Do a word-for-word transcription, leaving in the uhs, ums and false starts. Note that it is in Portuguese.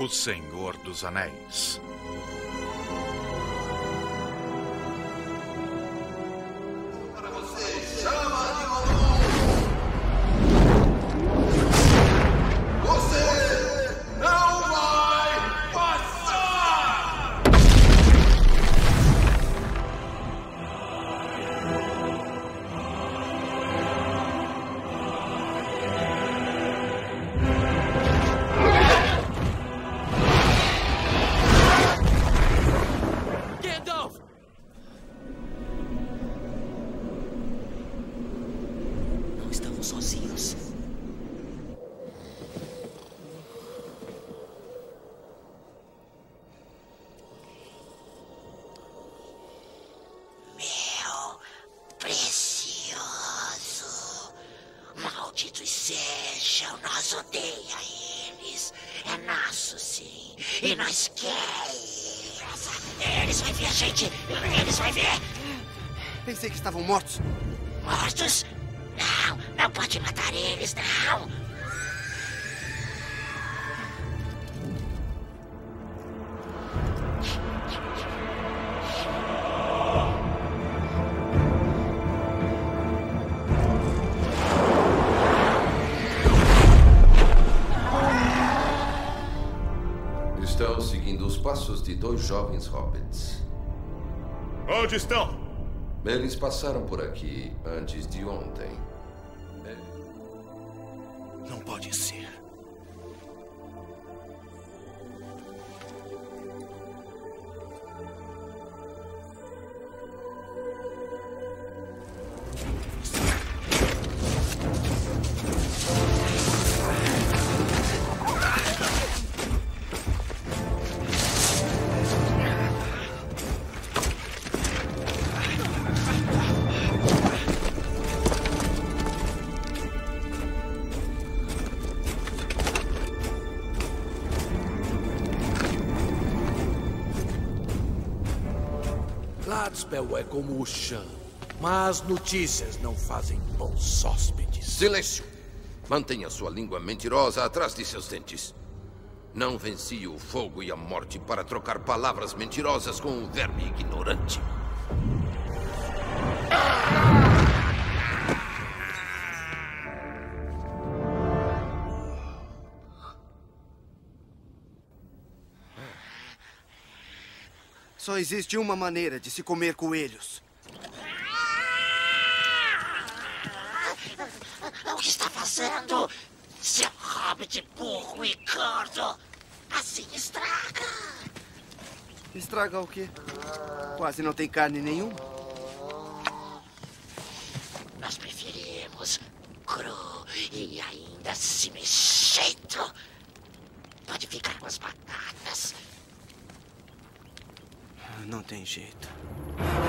O Senhor dos Anéis. Para você, chama de Gollum! Você não vai passar! Gandalf! Não estamos sozinhos. Meu precioso, malditos sejam, nós odeia eles. É nosso, sim, e nós queremos. Eles vão ver a gente, eles vão ver. Pensei que estavam mortos. Mortos? Não, não pode matar eles, não. Estão seguindo os passos de dois jovens hobbits. Onde estão? Eles passaram por aqui antes de ontem. Não pode ser. Gladspell é como o chão, mas notícias não fazem bons hóspedes. Silêncio! Mantenha sua língua mentirosa atrás de seus dentes. Não venci o fogo e a morte para trocar palavras mentirosas com um verme ignorante. Só existe uma maneira de se comer coelhos. O que está fazendo? Seu hobbit burro e gordo. Assim estraga. Estraga o quê? Quase não tem carne nenhuma. Nós preferimos cru e ainda se mexendo. Pode ficar com as batatas. Não tem jeito.